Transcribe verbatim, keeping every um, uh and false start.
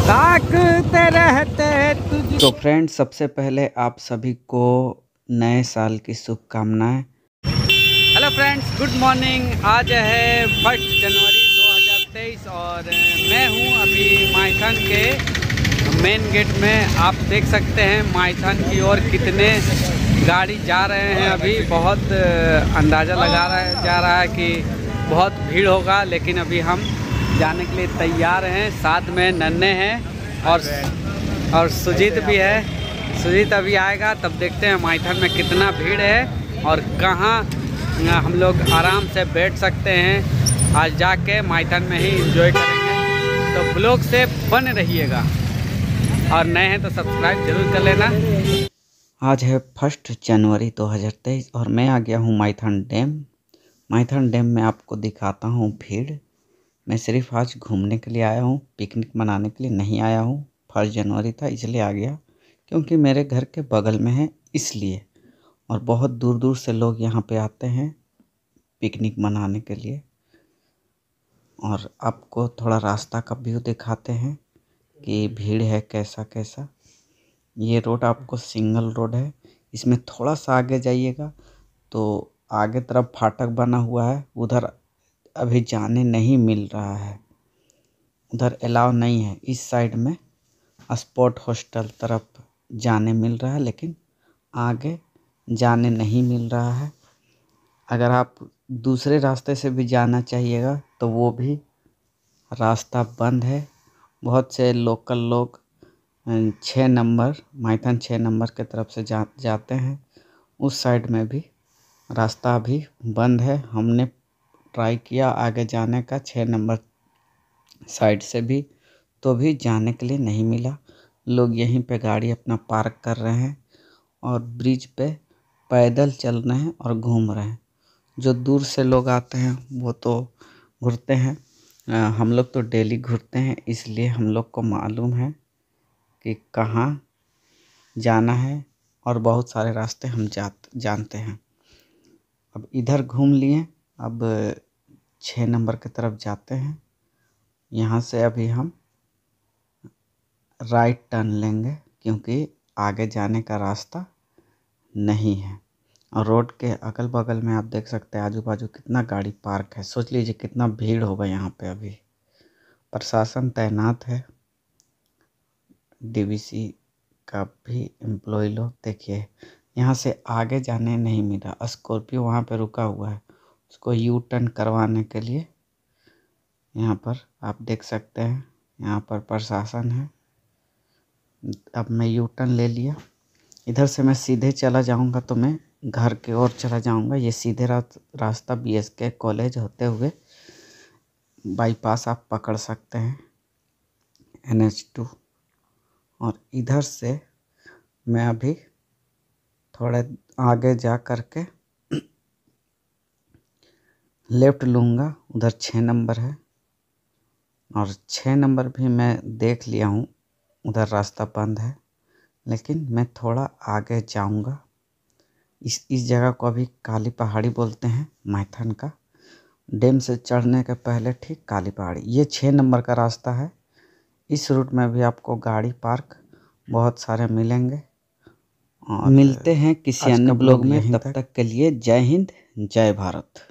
ताकते रहते तुझे। तो फ्रेंड्स, सबसे पहले आप सभी को नए साल की शुभकामनाएं। Hello friends, good morning. आज है फर्स्ट जनवरी दो हज़ार तेईस और मैं हूं अभी माइथन के मेन गेट में। आप देख सकते हैं माइथन की ओर कितने गाड़ी जा रहे हैं। अभी बहुत अंदाज़ा लगा रहा है जा रहा है कि बहुत भीड़ होगा, लेकिन अभी हम जाने के लिए तैयार हैं। साथ में नन्हे हैं और और सुजीत भी है। सुजीत अभी आएगा तब देखते हैं माइथन में कितना भीड़ है और कहाँ हम लोग आराम से बैठ सकते हैं। आज जाके माइथन में ही एंजॉय करेंगे, तो ब्लॉग से बने रहिएगा और नए हैं तो सब्सक्राइब जरूर कर लेना। आज है फर्स्ट जनवरी दो हज़ार तेईस और मैं आ गया हूँ माइथन डैम। माइथन डैम में आपको दिखाता हूँ भीड़। मैं सिर्फ आज घूमने के लिए आया हूँ, पिकनिक मनाने के लिए नहीं आया हूँ। फर्स्ट जनवरी था इसलिए आ गया, क्योंकि मेरे घर के बगल में है इसलिए। और बहुत दूर दूर से लोग यहाँ पे आते हैं पिकनिक मनाने के लिए। और आपको थोड़ा रास्ता का व्यू दिखाते हैं कि भीड़ है कैसा कैसा। ये रोड आपको सिंगल रोड है। इसमें थोड़ा सा आगे जाइएगा तो आगे तरफ फाटक बना हुआ है, उधर अभी जाने नहीं मिल रहा है, उधर अलाउ नहीं है। इस साइड में स्पॉट हॉस्टल तरफ जाने मिल रहा है, लेकिन आगे जाने नहीं मिल रहा है। अगर आप दूसरे रास्ते से भी जाना चाहिएगा तो वो भी रास्ता बंद है। बहुत से लोकल लोग छः नंबर माइथन छः नंबर के तरफ से जा जाते हैं। उस साइड में भी रास्ता अभी बंद है। हमने ट्राई किया आगे जाने का छः नंबर साइड से भी, तो भी जाने के लिए नहीं मिला। लोग यहीं पे गाड़ी अपना पार्क कर रहे हैं और ब्रिज पे पैदल चल रहे हैं और घूम रहे हैं। जो दूर से लोग आते हैं वो तो घूरते हैं, हम लोग तो डेली घूरते हैं, इसलिए हम लोग को मालूम है कि कहाँ जाना है और बहुत सारे रास्ते हम जा जानते हैं। अब इधर घूम लिए, अब छः नंबर की तरफ जाते हैं। यहाँ से अभी हम राइट टर्न लेंगे, क्योंकि आगे जाने का रास्ता नहीं है। और रोड के अगल बगल में आप देख सकते हैं आजू बाजू कितना गाड़ी पार्क है। सोच लीजिए कितना भीड़ होगा यहाँ पे। अभी प्रशासन तैनात है, डीवीसी का भी एम्प्लॉय लोग। देखिए यहाँ से आगे जाने नहीं मिला। स्कॉर्पियो वहाँ पे रुका हुआ है, उसको यू टर्न करवाने के लिए यहाँ पर आप देख सकते हैं यहाँ पर प्रशासन है। अब मैं यू टर्न ले लिया। इधर से मैं सीधे चला जाऊंगा तो मैं घर के ओर चला जाऊंगा। ये सीधे रास्ता बीएसके कॉलेज होते हुए बाईपास आप पकड़ सकते हैं, एन एच टू। और इधर से मैं अभी थोड़े आगे जा कर के लेफ़्ट लूँगा। उधर छः नंबर है और छः नंबर भी मैं देख लिया हूँ, उधर रास्ता बंद है, लेकिन मैं थोड़ा आगे जाऊँगा। इस इस जगह को अभी काली पहाड़ी बोलते हैं माइथन का। डैम से चढ़ने के पहले ठीक काली पहाड़ी। ये छः नंबर का रास्ता है। इस रूट में भी आपको गाड़ी पार्क बहुत सारे मिलेंगे। और मिलते हैं किसी अन्य ब्लॉग में। तब तक के लिए जय हिंद, जय भारत।